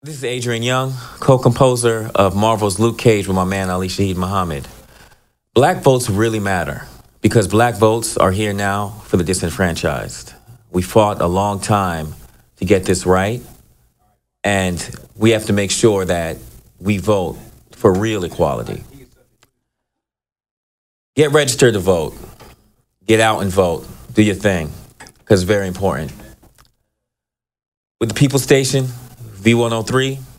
This is Adrian Younge, co-composer of Marvel's Luke Cage with my man Ali Shaheed Muhammad. Black votes really matter because black votes are here now for the disenfranchised. We fought a long time to get this right, and we have to make sure that we vote for real equality. Get registered to vote. Get out and vote. Do your thing, because it's very important. With the People Station, V-103,